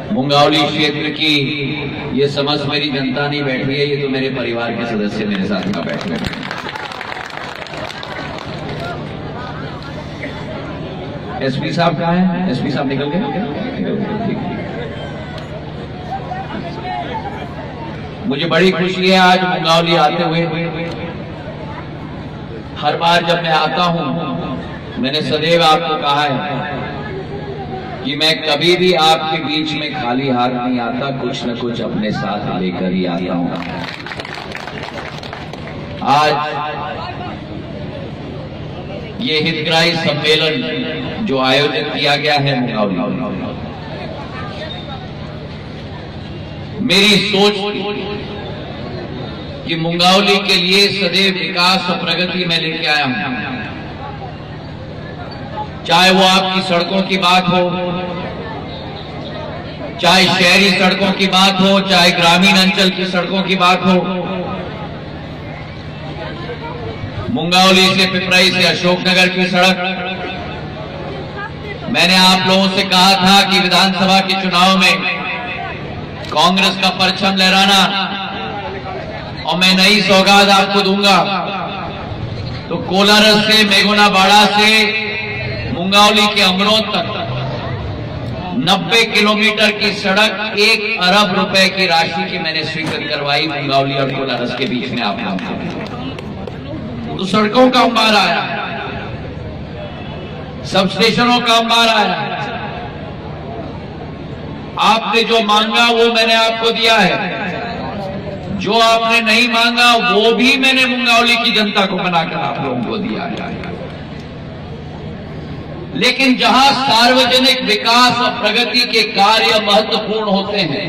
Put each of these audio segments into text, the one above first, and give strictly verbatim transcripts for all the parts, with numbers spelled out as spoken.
मुंगावली क्षेत्र की ये समझ मेरी जनता नहीं बैठी है, ये तो मेरे परिवार के सदस्य मेरे साथ में बैठे हैं। एसपी साहब कहाँ हैं? एसपी साहब निकल गए? ठीक। मुझे बड़ी खुशी है आज मुंगावली आते हुए। हर बार जब मैं आता हूं, मैंने सदैव आपको कहा है कि मैं कभी भी आपके बीच में खाली हाथ नहीं आता, कुछ न कुछ अपने साथ लेकर ही आता हूं। आज ये हितग्राही सम्मेलन जो आयोजित किया गया है मुंगावली, मेरी सोच कि मुंगावली के लिए सदैव विकास और प्रगति में लेके आया हूं। चाहे वो आपकी सड़कों की बात हो, चाहे शहरी सड़कों की बात हो, चाहे ग्रामीण अंचल की सड़कों की बात हो, मुंगावली से पिपराई से अशोकनगर की सड़क। मैंने आप लोगों से कहा था कि विधानसभा के चुनाव में कांग्रेस का परचम लहराना और मैं नई सौगात आपको दूंगा। तो कोलारस से मेघोना बाड़ा से मुंगावली के अमरोद तक नब्बे किलोमीटर की सड़क एक अरब रुपए की राशि की मैंने स्वीकृत करवाई मुंगावली और कोलारस के बीच में। आप तो सड़कों का अंबार आया, सब स्टेशनों का अंबार आया। आपने जो मांगा वो मैंने आपको दिया है, जो आपने नहीं मांगा वो भी मैंने मुंगावली की जनता को बनाकर आप लोगों को दिया है। लेकिन जहां सार्वजनिक विकास और प्रगति के कार्य महत्वपूर्ण होते हैं,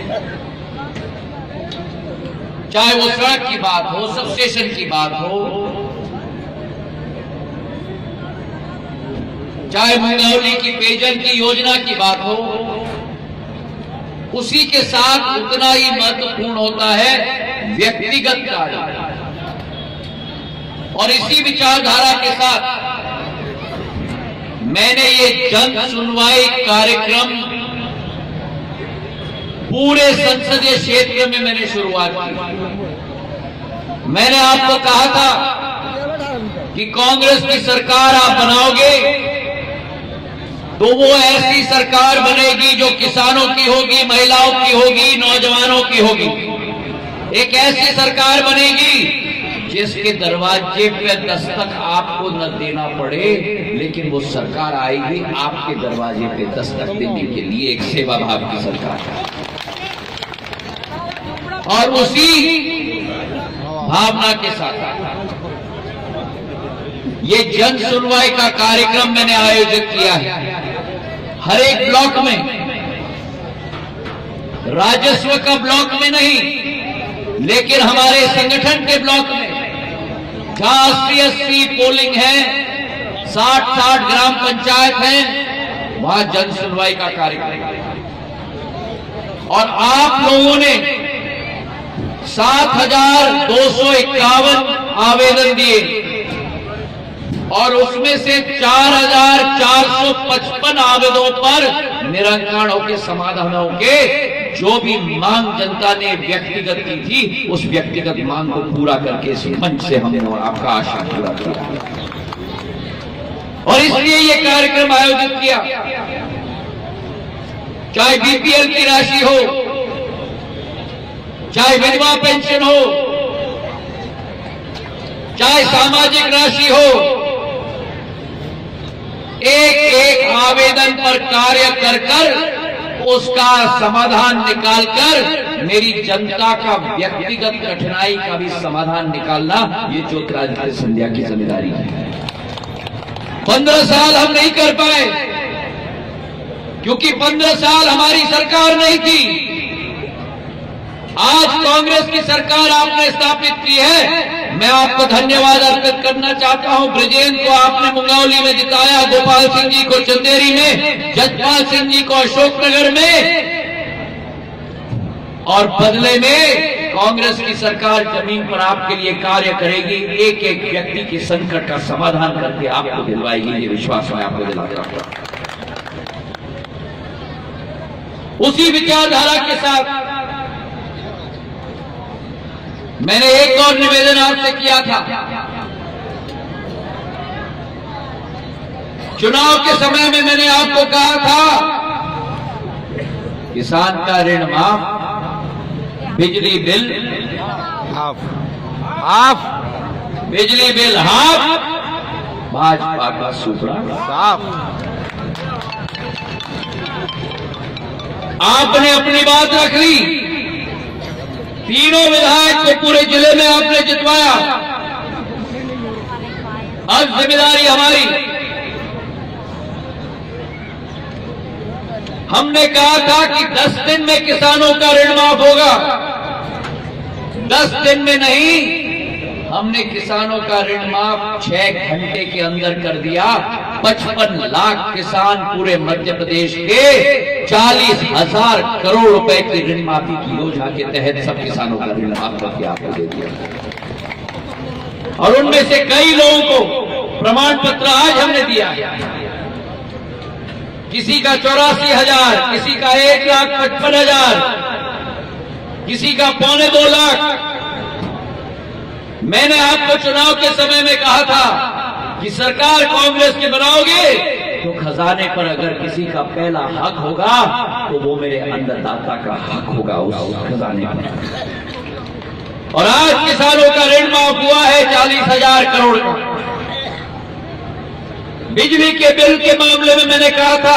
चाहे वो सड़क की बात हो, सब स्टेशन की बात हो, चाहे मुंगावली की पेयजल की योजना की बात हो, उसी के साथ उतना ही महत्वपूर्ण होता है व्यक्तिगत कार्य। और इसी विचारधारा के साथ मैंने ये जन सुनवाई कार्यक्रम पूरे संसदीय क्षेत्र में मैंने शुरुआत की। मैंने आपको कहा था कि कांग्रेस की सरकार आप बनाओगे तो वो ऐसी सरकार बनेगी जो किसानों की होगी, महिलाओं की होगी, नौजवानों की होगी। एक ऐसी सरकार बनेगी जिसके दरवाजे पे दस्तक आपको न देना पड़े, लेकिन वो सरकार आएगी आपके दरवाजे पे दस्तक देने के लिए, एक सेवा भाव की सरकार। और उसी भावना के साथ ये जन सुनवाई का कार्यक्रम मैंने आयोजित किया है। हर एक ब्लॉक में, राजस्व का ब्लॉक में नहीं, लेकिन हमारे संगठन के ब्लॉक में जहां अस्सी अस्सी पोलिंग है, साठ साठ ग्राम पंचायत है, वहां जन सुनवाई का कार्यक्रम। और आप लोगों ने सात हजार दो सौ इक्यावन आवेदन दिए और उसमें से चार हजार चार सौ पचपन आवेदनों पर निराकरण होकर समाधान होके जो भी मांग जनता ने व्यक्तिगत की थी, उस व्यक्तिगत मांग को पूरा करके इस मंच से हमने आपका आशा पूरा किया। और इसलिए ये कार्यक्रम आयोजित किया। चाहे बीपीएल की राशि हो, चाहे विधवा पेंशन हो, चाहे सामाजिक राशि हो, एक एक आवेदन पर कार्य कर कर उसका समाधान निकालकर मेरी जनता का व्यक्तिगत कठिनाई का भी समाधान निकालना ये ज्योतिरादित्य सिंधिया की जिम्मेदारी है। पंद्रह साल हम नहीं कर पाए क्योंकि पंद्रह साल हमारी सरकार नहीं थी। आज कांग्रेस की सरकार आपने स्थापित की है, मैं आपको धन्यवाद अर्पित करना चाहता हूं। ब्रजेंद्र को आपने मुंगावली में जिताया, गोपाल सिंह जी को चंदेरी में, जजपाल सिंह जी को अशोकनगर में, और बदले में कांग्रेस की सरकार जमीन पर आपके लिए कार्य करेगी, एक एक व्यक्ति के संकट का समाधान करके आपको दिलवाएगी। ये विश्वास मैं आपको दिलाता हूं। उसी विचारधारा के साथ मैंने एक और निवेदन आपसे किया था। चुनाव के समय में मैंने आपको कहा था किसान का ऋण माफ, बिजली बिल हाफ हाफ, बिजली बिल हाफ, भाजपा का सूपड़ा साफ। आपने अपनी बात रख ली। तीनों विधायक को पूरे जिले में आपने जितवाया। अब जिम्मेदारी हमारी। हमने कहा था कि दस दिन में किसानों का ऋण माफ होगा। दस दिन में नहीं, हमने किसानों का ऋण माफ छह घंटे के अंदर कर दिया। पचपन लाख किसान पूरे मध्य प्रदेश के चालीस हजार करोड़ रुपए की ऋण माफी की योजना के तहत सब किसानों का ऋण माफ करके आपको दे दिया। और उनमें से कई लोगों को प्रमाण पत्र आज हमने दिया। किसी का चौरासी हजार, किसी का एक लाख पचपन हजार, किसी का पौने दो लाख। मैंने आपको चुनाव के समय में कहा था कि सरकार कांग्रेस के बनाओगे तो खजाने पर अगर किसी का पहला हक होगा तो वो मेरे अन्नदाता का हक होगा उस खजाने पर। और आज किसानों का ऋण माफ हुआ है चालीस हजार करोड़ का। बिजली के बिल के मामले में मैंने कहा था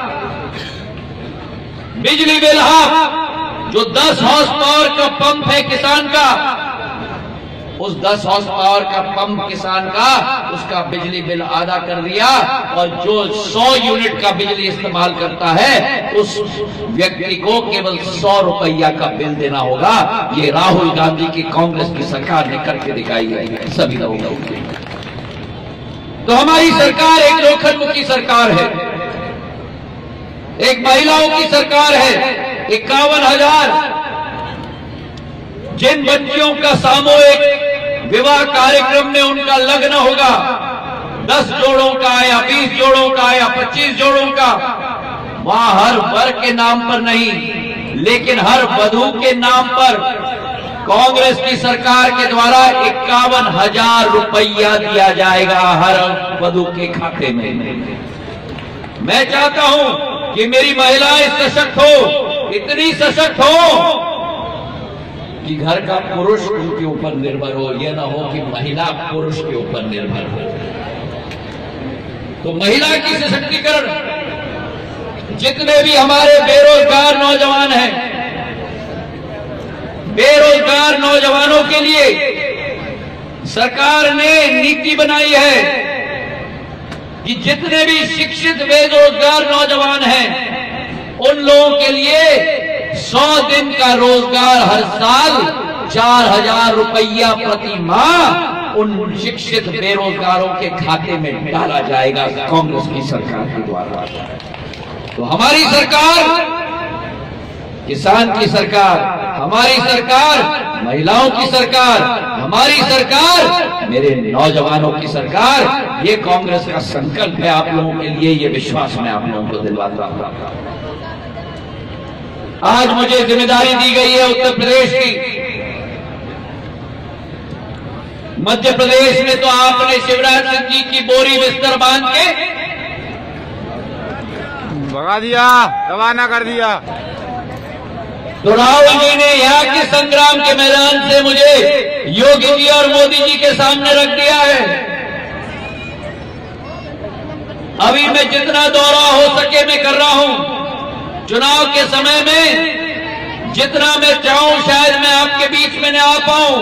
बिजली बिल हाफ, जो दस हॉर्स पावर का पंप है किसान का, उस दस हॉर्स पावर का पंप किसान का, उसका बिजली बिल आधा कर दिया। और जो सौ यूनिट का बिजली इस्तेमाल करता है उस व्यक्ति को केवल सौ रुपया का बिल देना होगा। ये राहुल गांधी की कांग्रेस की सरकार ने करके दिखाई है सभी लोगों को। तो हमारी सरकार एक लोकहितमुखी सरकार है, एक महिलाओं की सरकार है। इक्यावन हजार जिन बच्चियों का सामूहिक विवाह कार्यक्रम में उनका लग्न होगा, दस जोड़ों का या बीस जोड़ों का या पच्चीस जोड़ों का, वहां हर वर के नाम पर नहीं लेकिन हर वधू के नाम पर कांग्रेस की सरकार के द्वारा इक्यावन हजार रुपया दिया जाएगा हर वधू के खाते में। मैं चाहता हूं कि मेरी महिलाएं सशक्त हो, इतनी सशक्त हो कि घर का पुरुष उनके ऊपर निर्भर हो। यह ना हो कि महिला पुरुष के ऊपर निर्भर हो। तो महिला की सशक्तिकरण, जितने भी हमारे बेरोजगार नौजवान हैं, बेरोजगार नौजवानों के लिए सरकार ने नीति बनाई है कि जितने भी शिक्षित बेरोजगार नौजवान हैं उन लोगों के लिए सौ दिन का रोजगार हर साल चार हजार रुपया प्रति माह उन शिक्षित बेरोजगारों के खाते में डाला जाएगा कांग्रेस की सरकार के द्वारा। तो हमारी सरकार किसान की सरकार, हमारी सरकार महिलाओं की सरकार, हमारी सरकार मेरे नौजवानों की सरकार, ये कांग्रेस का संकल्प है आप लोगों के लिए। ये विश्वास मैं आप लोगों को दिलवाता हूं। आज मुझे जिम्मेदारी दी गई है उत्तर प्रदेश की। मध्य प्रदेश में तो आपने शिवराज सिंह जी की बोरी बिस्तर बांध के भगा दिया, रवाना कर दिया। तो राहुल जी ने यहाँ के संग्राम के मैदान से मुझे योगी जी और मोदी जी के सामने रख दिया है। अभी मैं जितना दौरा हो सके मैं कर रहा हूं। चुनाव के समय में जितना मैं चाहूं शायद मैं आपके बीच में न आ पाऊं।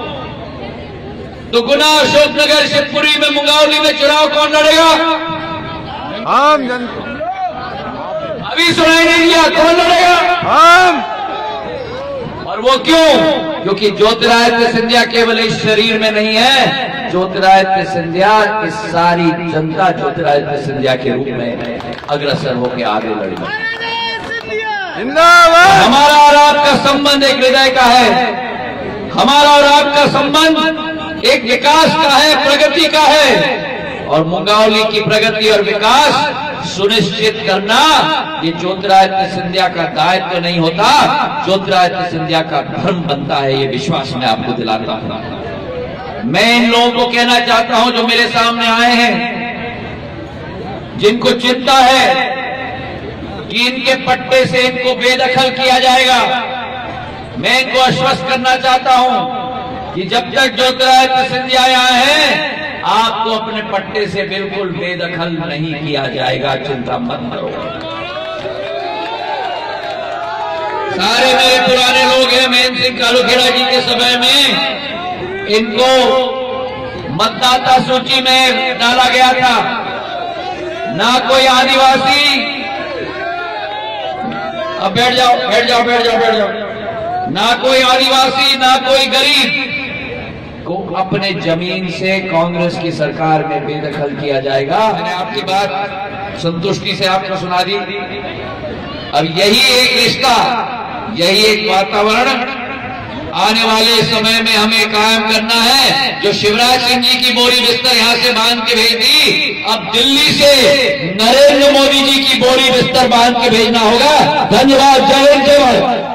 तो गुना, अशोकनगर, शिवपुरी में, मुंगावली में चुनाव कौन लड़ेगा? हम जनता। अभी सुनाई नहीं दिया कौन लड़ेगा? हम। और वो क्यों? क्योंकि ज्योतिरादित्य सिंधिया केवल इस शरीर में नहीं है, ज्योतिरादित्य सिंधिया इस सारी जनता ज्योतिरादित्य सिंधिया के रूप में अग्रसर होकर आगे लड़ेगी। हमारा और आपका संबंध एक हृदय का है, हमारा और आपका संबंध एक विकास का है, प्रगति का है। और मुंगावली की प्रगति और विकास सुनिश्चित करना ये ज्योतिरादित्य सिंधिया का दायित्व नहीं होता, ज्योतिरादित्य सिंधिया का धर्म बनता है। ये विश्वास मैं आपको दिलाता हूं। मैं इन लोगों को कहना चाहता हूं जो मेरे सामने आए हैं, जिनको चिंता है कि इनके पट्टे से इनको बेदखल किया जाएगा, मैं इनको आश्वस्त करना चाहता हूं कि जब तक ज्योतिरादित्य सिंधिया यहां है, आपको अपने पट्टे से बिल्कुल बेदखल नहीं किया जाएगा, चिंता मत करो। सारे मेरे पुराने लोग हैं, महेंद्र सिंह कालूखेड़ा जी के समय में इनको मतदाता सूची में डाला गया था। ना कोई आदिवासी, अब बैठ जाओ बैठ जाओ बैठ जाओ बैठ जाओ ना कोई आदिवासी, ना कोई गरीब को अपने जमीन से कांग्रेस की सरकार में बेदखल किया जाएगा। मैंने आपकी बात संतुष्टि से आपको सुना दी। अब यही एक रिश्ता, यही एक वातावरण आने वाले समय में हमें कायम करना है। जो शिवराज सिंह जी की बोरी बिस्तर यहां से बांध के भेज दी, अब दिल्ली से नरेंद्र मोदी जी की बोरी बिस्तर बांध के भेजना होगा। धन्यवाद। जय हिंद, जय भारत।